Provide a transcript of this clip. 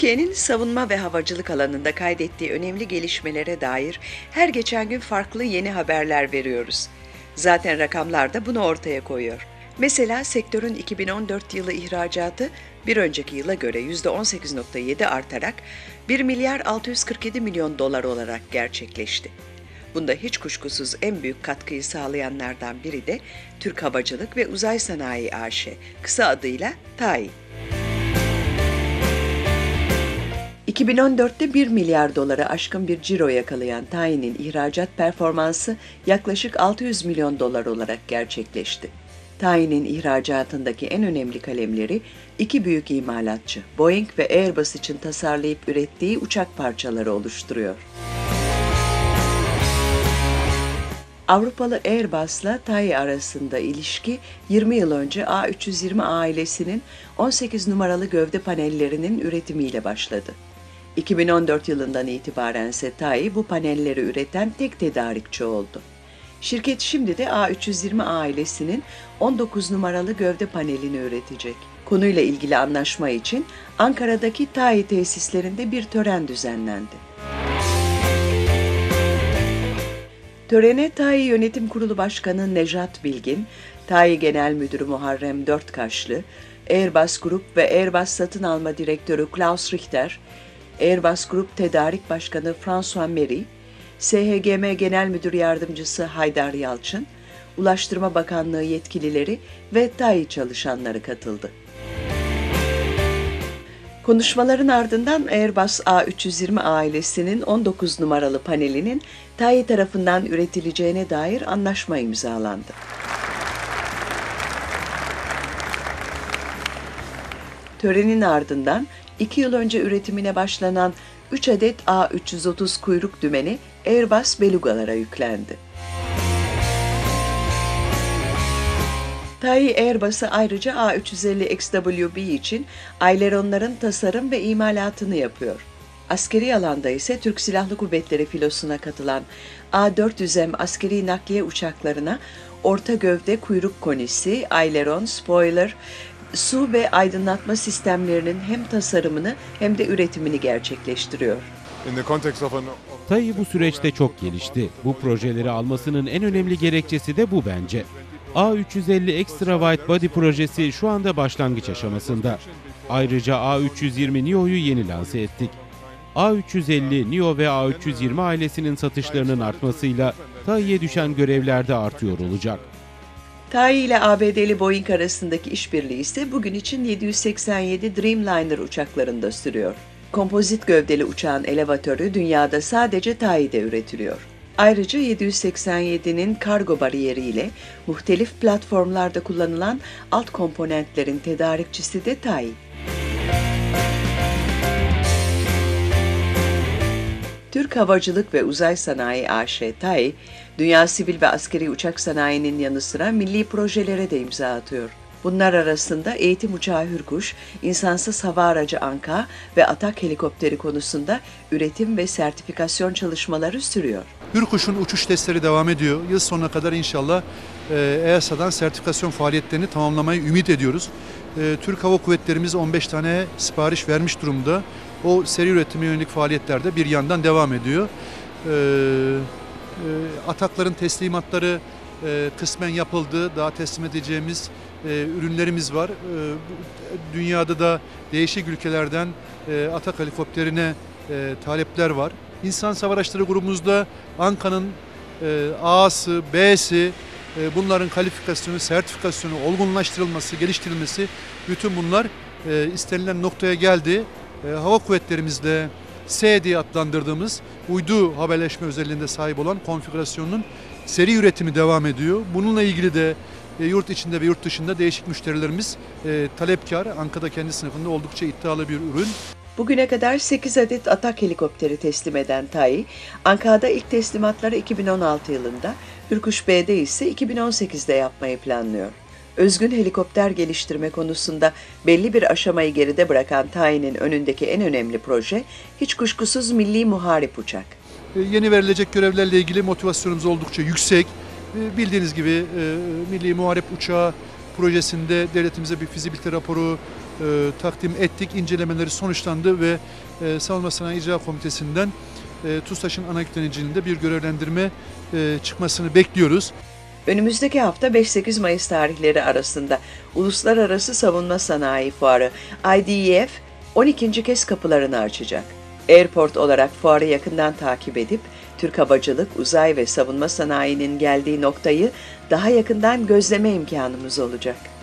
Türkiye'nin savunma ve havacılık alanında kaydettiği önemli gelişmelere dair her geçen gün farklı yeni haberler veriyoruz. Zaten rakamlar da bunu ortaya koyuyor. Mesela sektörün 2014 yılı ihracatı bir önceki yıla göre %18,7 artarak 1 milyar 647 milyon dolar olarak gerçekleşti. Bunda hiç kuşkusuz en büyük katkıyı sağlayanlardan biri de Türk Havacılık ve Uzay Sanayi AŞ, kısa adıyla TAİ. 2014'te 1 milyar dolara aşkın bir ciro yakalayan TAİ'nin ihracat performansı yaklaşık 600 milyon dolar olarak gerçekleşti. TAİ'nin ihracatındaki en önemli kalemleri iki büyük imalatçı, Boeing ve Airbus için tasarlayıp ürettiği uçak parçaları oluşturuyor. Avrupalı Airbus'la TAİ arasında ilişki 20 yıl önce A320 ailesinin 18 numaralı gövde panellerinin üretimiyle başladı. 2014 yılından itibaren ise TAİ bu panelleri üreten tek tedarikçi oldu. Şirket şimdi de A320 ailesinin 19 numaralı gövde panelini üretecek. Konuyla ilgili anlaşma için Ankara'daki TAİ tesislerinde bir tören düzenlendi. Törene TAİ Yönetim Kurulu Başkanı Nejat Bilgin, TAİ Genel Müdürü Muharrem Dörtkaşlı, Airbus Group ve Airbus Satın Alma Direktörü Klaus Richter, Airbus Group Tedarik Başkanı François Méry, SHGM Genel Müdür Yardımcısı Haydar Yalçın, Ulaştırma Bakanlığı yetkilileri ve TAİ çalışanları katıldı. Konuşmaların ardından Airbus A320 ailesinin 19 numaralı panelinin TAİ tarafından üretileceğine dair anlaşma imzalandı. Törenin ardından 2 yıl önce üretimine başlanan 3 adet A330 kuyruk dümeni Airbus Belugalara yüklendi. TAİ Airbus'a ayrıca A350XWB için aileronların tasarım ve imalatını yapıyor. Askeri alanda ise Türk Silahlı Kuvvetleri filosuna katılan A400M askeri nakliye uçaklarına orta gövde kuyruk konisi, aileron, spoiler, su ve aydınlatma sistemlerinin hem tasarımını hem de üretimini gerçekleştiriyor. TAİ bu süreçte çok gelişti. Bu projeleri almasının en önemli gerekçesi de bu bence. A350 Extra Wide Body projesi şu anda başlangıç aşamasında. Ayrıca A320 Neo'yu yeni lanse ettik. A350, Neo ve A320 ailesinin satışlarının artmasıyla TAİ'ye düşen görevler de artıyor olacak. TAİ ile ABD'li Boeing arasındaki işbirliği ise bugün için 787 Dreamliner uçaklarında sürüyor. Kompozit gövdeli uçağın elevatörü dünyada sadece TAİ'de üretiliyor. Ayrıca 787'nin kargo bariyeriyle muhtelif platformlarda kullanılan alt komponentlerin tedarikçisi de TAİ. Türk Havacılık ve Uzay Sanayi AŞ TAİ, dünya sivil ve askeri uçak sanayinin yanı sıra milli projelere de imza atıyor. Bunlar arasında eğitim uçağı Hürkuş, insansız hava aracı Anka ve atak helikopteri konusunda üretim ve sertifikasyon çalışmaları sürüyor. Hürkuş'un uçuş testleri devam ediyor. Yıl sonuna kadar inşallah EASA'dan sertifikasyon faaliyetlerini tamamlamayı ümit ediyoruz. Türk Hava Kuvvetlerimiz 15 tane sipariş vermiş durumda. O seri üretime yönelik faaliyetler de bir yandan devam ediyor. Atakların teslimatları kısmen yapıldı. Daha teslim edeceğimiz ürünlerimiz var. Dünyada da değişik ülkelerden atak helikopterine talepler var. İnsan Hava Araçları grubumuzda Anka'nın A'sı, B'si, bunların kalifikasyonu, sertifikasyonu, olgunlaştırılması, geliştirilmesi, bütün bunlar istenilen noktaya geldi. Hava kuvvetlerimizde S diye adlandırdığımız uydu haberleşme özelliğinde sahip olan konfigürasyonun seri üretimi devam ediyor. Bununla ilgili de yurt içinde ve yurt dışında değişik müşterilerimiz talepkar. Anka'da kendi sınıfında oldukça iddialı bir ürün. Bugüne kadar 8 adet atak helikopteri teslim eden TAİ, Anka'da ilk teslimatları 2016 yılında, Hürkuş B'de ise 2018'de yapmayı planlıyor. Özgün helikopter geliştirme konusunda belli bir aşamayı geride bırakan TAİ'nin önündeki en önemli proje, hiç kuşkusuz milli muharip uçak. Yeni verilecek görevlerle ilgili motivasyonumuz oldukça yüksek. Bildiğiniz gibi Milli Muharip Uçağı projesinde devletimize bir fizibilite raporu takdim ettik. İncelemeleri sonuçlandı ve Savunma Sanayi İcra Komitesi'nden TUSAŞ'ın ana yükleniciliğinde bir görevlendirme çıkmasını bekliyoruz. Önümüzdeki hafta 5-8 Mayıs tarihleri arasında Uluslararası Savunma Sanayi Fuarı IDEF 12. kez kapılarını açacak. Airport olarak fuarı yakından takip edip Türk havacılık, uzay ve savunma sanayinin geldiği noktayı daha yakından gözleme imkanımız olacak.